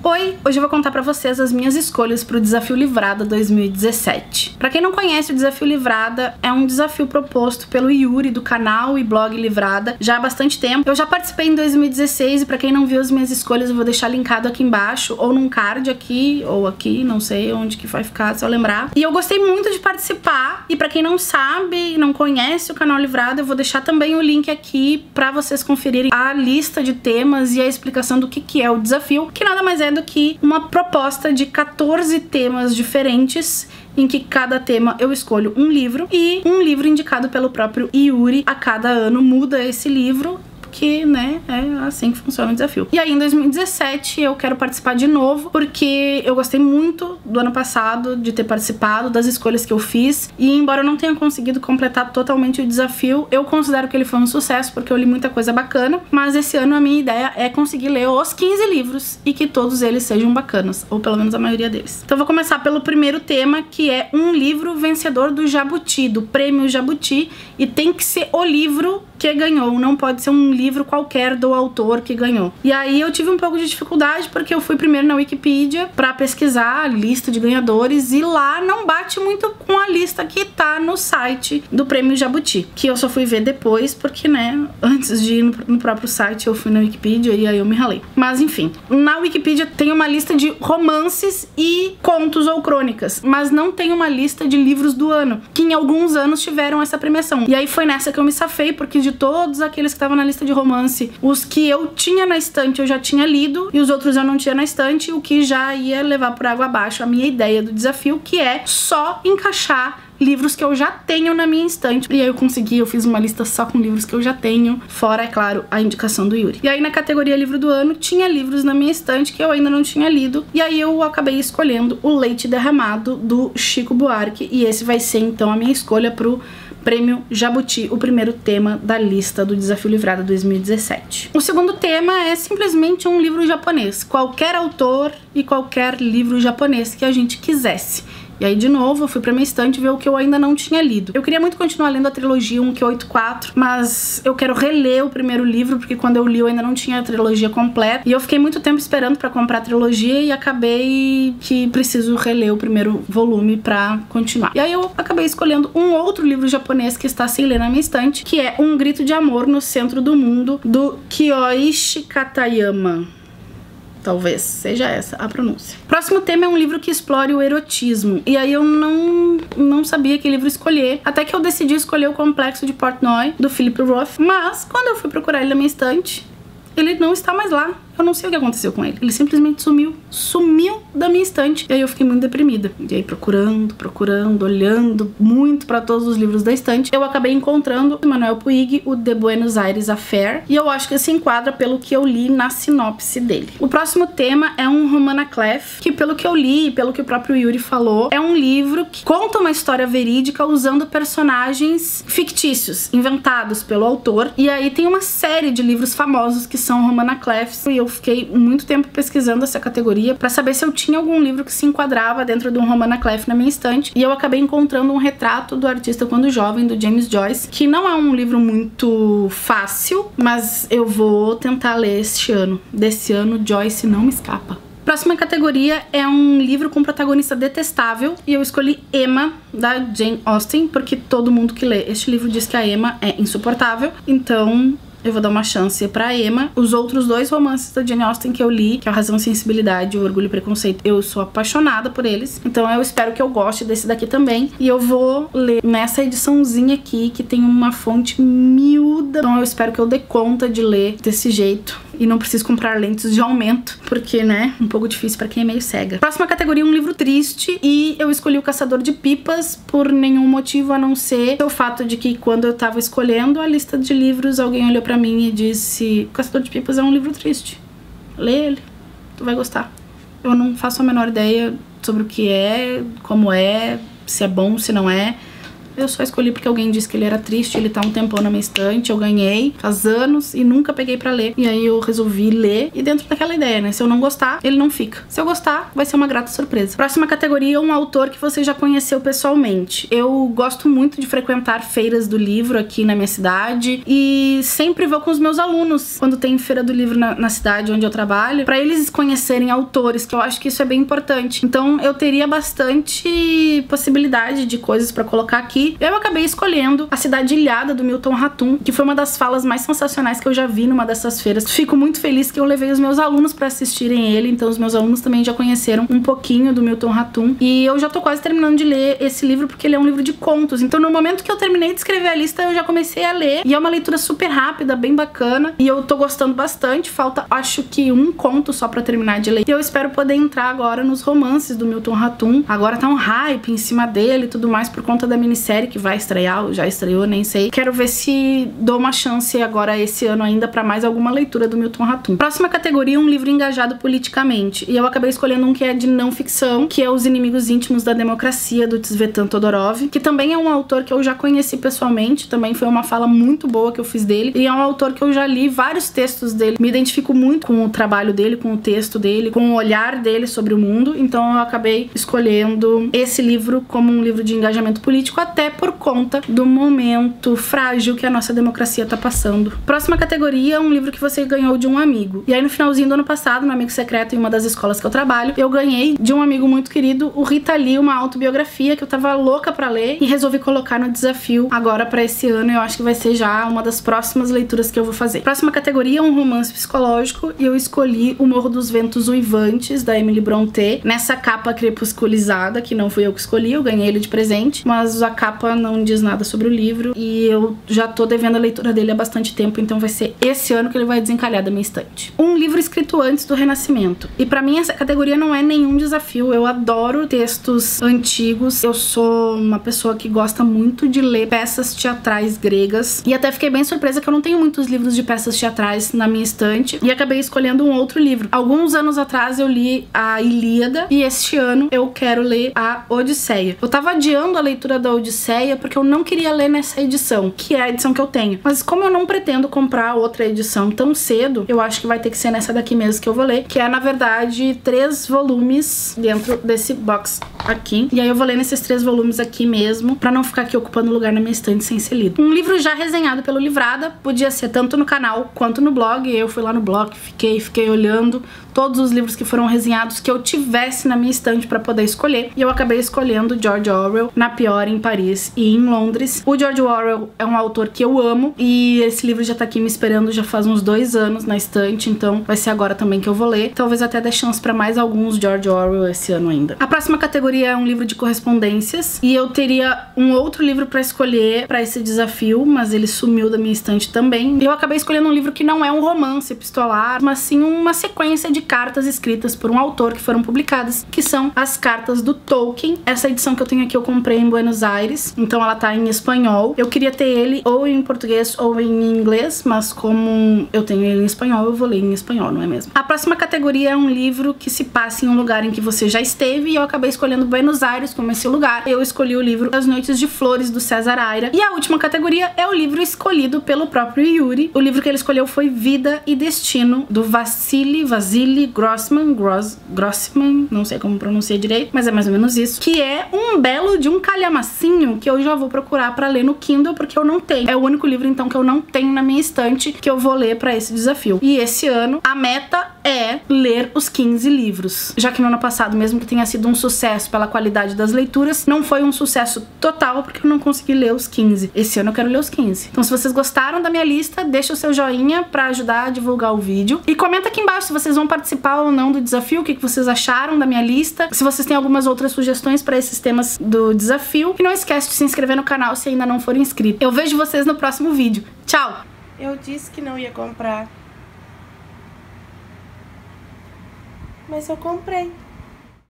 Oi, hoje eu vou contar pra vocês as minhas escolhas pro Desafio Livrada 2017. Pra quem não conhece, o Desafio Livrada é um desafio proposto pelo Yuri do canal e blog Livrada já há bastante tempo. Eu já participei em 2016 e pra quem não viu as minhas escolhas eu vou deixar linkado aqui embaixo ou num card aqui ou aqui, não sei onde que vai ficar, se eu lembrar. E eu gostei muito de participar e pra quem não sabe, não conhece o canal Livrada, eu vou deixar também o link aqui pra vocês conferirem a lista de temas e a explicação do que é o desafio, que nada mais é do que uma proposta de 14 temas diferentes, em que cada tema eu escolho um livro e um livro indicado pelo próprio Yuri. A cada ano muda esse livro, porque, né, é assim que funciona o desafio. E aí em 2017 eu quero participar de novo, porque eu gostei muito do ano passado de ter participado, das escolhas que eu fiz, e embora eu não tenha conseguido completar totalmente o desafio, eu considero que ele foi um sucesso, porque eu li muita coisa bacana, mas esse ano a minha ideia é conseguir ler os 15 livros e que todos eles sejam bacanas, ou pelo menos a maioria deles. Então eu vou começar pelo primeiro tema, que é um livro vencedor do Jabuti, do Prêmio Jabuti, e tem que ser o livro que ganhou, não pode ser um livro qualquer do autor que ganhou. E aí eu tive um pouco de dificuldade, porque eu fui primeiro na Wikipedia pra pesquisar a lista de ganhadores, e lá não bate muito com a lista que tá no site do Prêmio Jabuti, que eu só fui ver depois, porque, né, antes de ir no próprio site eu fui na Wikipedia e aí eu me ralei. Mas enfim, na Wikipedia tem uma lista de romances e contos ou crônicas, mas não tem uma lista de livros do ano, que em alguns anos tiveram essa premiação. E aí foi nessa que eu me safei, porque de todos aqueles que estavam na lista de romance, os que eu tinha na estante eu já tinha lido, e os outros eu não tinha na estante, o que já ia levar por água abaixo a minha ideia do desafio, que é só encaixar livros que eu já tenho na minha estante. E aí eu consegui, eu fiz uma lista só com livros que eu já tenho, fora, é claro, a indicação do Yuri. E aí na categoria livro do ano tinha livros na minha estante que eu ainda não tinha lido, e aí eu acabei escolhendo O Leite Derramado, do Chico Buarque, e esse vai ser então a minha escolha pro Prêmio Jabuti, o primeiro tema da lista do Desafio Livrada 2017. O segundo tema é simplesmente um livro japonês, qualquer autor e qualquer livro japonês que a gente quisesse. E aí, de novo, eu fui pra minha estante ver o que eu ainda não tinha lido. Eu queria muito continuar lendo a trilogia 1Q84, mas eu quero reler o primeiro livro, porque quando eu li eu ainda não tinha a trilogia completa. E eu fiquei muito tempo esperando pra comprar a trilogia e acabei que preciso reler o primeiro volume pra continuar. E aí eu acabei escolhendo um outro livro japonês que está sem ler na minha estante, que é Um Grito de Amor no Centro do Mundo, do Kiyoichi Katayama. Talvez seja essa a pronúncia. Próximo tema é um livro que explore o erotismo. E aí eu não sabia que livro escolher, até que eu decidi escolher O Complexo de Portnoy, do Philip Roth. Mas quando eu fui procurar ele na minha estante, ele não está mais lá. Eu não sei o que aconteceu com ele. Ele simplesmente sumiu da minha estante. E aí eu fiquei muito deprimida. E aí procurando, olhando muito pra todos os livros da estante, eu acabei encontrando Manuel Puig, o The Buenos Aires Affair. E eu acho que se enquadra pelo que eu li na sinopse dele. O próximo tema é um Romana Clef, que pelo que eu li e pelo que o próprio Yuri falou, é um livro que conta uma história verídica usando personagens fictícios, inventados pelo autor. E aí tem uma série de livros famosos que são Romana Clefs, e eu fiquei muito tempo pesquisando essa categoria pra saber se eu tinha algum livro que se enquadrava dentro de um Romana Clef na minha estante, e eu acabei encontrando Um Retrato do Artista Quando Jovem, do James Joyce, que não é um livro muito fácil, mas eu vou tentar ler este ano. Desse ano, Joyce não me escapa. Próxima categoria é um livro com protagonista detestável, e eu escolhi Emma, da Jane Austen, porque todo mundo que lê este livro diz que a Emma é insuportável, então eu vou dar uma chance pra Emma. Os outros dois romances da Jane Austen que eu li, que é o Razão e Sensibilidade e o Orgulho e Preconceito, eu sou apaixonada por eles, então eu espero que eu goste desse daqui também. E eu vou ler nessa ediçãozinha aqui, que tem uma fonte miúda, então eu espero que eu dê conta de ler desse jeito e não preciso comprar lentes de aumento, porque, né, um pouco difícil pra quem é meio cega. Próxima categoria, um livro triste, e eu escolhi O Caçador de Pipas por nenhum motivo a não ser o fato de que quando eu tava escolhendo a lista de livros, alguém olhou pra mim e disse: O Caçador de Pipas é um livro triste, lê ele, tu vai gostar. Eu não faço a menor ideia sobre o que é, como é, se é bom, se não é. Eu só escolhi porque alguém disse que ele era triste, ele tá um tempão na minha estante, eu ganhei faz anos e nunca peguei pra ler. E aí eu resolvi ler, e dentro daquela ideia, né? Se eu não gostar, ele não fica. Se eu gostar, vai ser uma grata surpresa. Próxima categoria é um autor que você já conheceu pessoalmente. Eu gosto muito de frequentar feiras do livro aqui na minha cidade e sempre vou com os meus alunos quando tem feira do livro na cidade onde eu trabalho, pra eles conhecerem autores, que eu acho que isso é bem importante. Então eu teria bastante possibilidade de coisas pra colocar aqui. Eu acabei escolhendo A Cidade Ilhada, do Milton Ratum, que foi uma das falas mais sensacionais que eu já vi numa dessas feiras. Fico muito feliz que eu levei os meus alunos pra assistirem ele, então os meus alunos também já conheceram um pouquinho do Milton Ratum. E eu já tô quase terminando de ler esse livro, porque ele é um livro de contos. Então no momento que eu terminei de escrever a lista, eu já comecei a ler. E é uma leitura super rápida, bem bacana. E eu tô gostando bastante. Falta, acho que um conto só pra terminar de ler. E eu espero poder entrar agora nos romances do Milton Ratum. Agora tá um hype em cima dele e tudo mais por conta da minissérie que vai estrear, ou já estreou, nem sei. Quero ver se dou uma chance agora esse ano ainda pra mais alguma leitura do Milton Ratum. Próxima categoria, um livro engajado politicamente. E eu acabei escolhendo um que é de não ficção, que é Os Inimigos Íntimos da Democracia, do Tzvetan Todorov, que também é um autor que eu já conheci pessoalmente, também foi uma fala muito boa que eu fiz dele, e é um autor que eu já li vários textos dele. Me identifico muito com o trabalho dele, com o texto dele, com o olhar dele sobre o mundo, então eu acabei escolhendo esse livro como um livro de engajamento político, até por conta do momento frágil que a nossa democracia tá passando. Próxima categoria, um livro que você ganhou de um amigo. E aí no finalzinho do ano passado, no Amigo Secreto, em uma das escolas que eu trabalho, eu ganhei de um amigo muito querido, o Rita Lee, uma autobiografia que eu tava louca pra ler e resolvi colocar no desafio agora pra esse ano. Eu acho que vai ser já uma das próximas leituras que eu vou fazer. Próxima categoria, um romance psicológico, e eu escolhi O Morro dos Ventos Uivantes, da Emily Brontë, nessa capa crepusculizada, que não fui eu que escolhi, eu ganhei ele de presente, mas a capa não diz nada sobre o livro e eu já tô devendo a leitura dele há bastante tempo, então vai ser esse ano que ele vai desencalhar da minha estante. Um livro escrito antes do Renascimento. E pra mim essa categoria não é nenhum desafio, eu adoro textos antigos, eu sou uma pessoa que gosta muito de ler peças teatrais gregas e até fiquei bem surpresa que eu não tenho muitos livros de peças teatrais na minha estante e acabei escolhendo um outro livro. Alguns anos atrás eu li a Ilíada e este ano eu quero ler a Odisseia. Eu tava adiando a leitura da Odisseia porque eu não queria ler nessa edição, que é a edição que eu tenho. Mas como eu não pretendo comprar outra edição tão cedo, eu acho que vai ter que ser nessa daqui mesmo que eu vou ler, que é na verdade 3 volumes dentro desse box aqui. E aí eu vou ler nesses 3 volumes aqui mesmo, pra não ficar aqui ocupando lugar na minha estante sem ser lido. Um livro já resenhado pelo Livrada, podia ser tanto no canal quanto no blog. Eu fui lá no blog, fiquei olhando todos os livros que foram resenhados que eu tivesse na minha estante pra poder escolher. E eu acabei escolhendo George Orwell, Na Pior em Paris e em Londres. O George Orwell é um autor que eu amo e esse livro já tá aqui me esperando já faz uns 2 anos na estante, então vai ser agora também que eu vou ler. Talvez até dê chance pra mais alguns George Orwell esse ano ainda. A próxima categoria é um livro de correspondências e eu teria um outro livro pra escolher pra esse desafio, mas ele sumiu da minha estante também. Eu acabei escolhendo um livro que não é um romance epistolar, mas sim uma sequência de cartas escritas por um autor que foram publicadas, que são as cartas do Tolkien. Essa edição que eu tenho aqui eu comprei em Buenos Aires, então ela tá em espanhol. Eu queria ter ele ou em português ou em inglês, mas como eu tenho ele em espanhol, eu vou ler em espanhol, não é mesmo? A próxima categoria é um livro que se passa em um lugar em que você já esteve e eu acabei escolhendo Buenos Aires como esse lugar. Eu escolhi o livro As Noites de Flores, do César Aira. E a última categoria é o livro escolhido pelo próprio Yuri. O livro que ele escolheu foi Vida e Destino, do Vasily Grossman, não sei como pronuncia direito, mas é mais ou menos isso, que é um belo de um calhamacinho que eu já vou procurar pra ler no Kindle, porque eu não tenho. É o único livro, então, que eu não tenho na minha estante que eu vou ler pra esse desafio. E esse ano, a meta é ler os 15 livros. Já que no ano passado, mesmo que tenha sido um sucesso pela qualidade das leituras, não foi um sucesso total, porque eu não consegui ler os 15. Esse ano eu quero ler os 15. Então, se vocês gostaram da minha lista, deixa o seu joinha pra ajudar a divulgar o vídeo. E comenta aqui embaixo se vocês vão participar ou não do desafio, o que vocês acharam da minha lista, se vocês têm algumas outras sugestões pra esses temas do desafio. E não esquece de se inscrever no canal se ainda não for inscrito. Eu vejo vocês no próximo vídeo. Tchau! Eu disse que não ia comprar, mas eu comprei.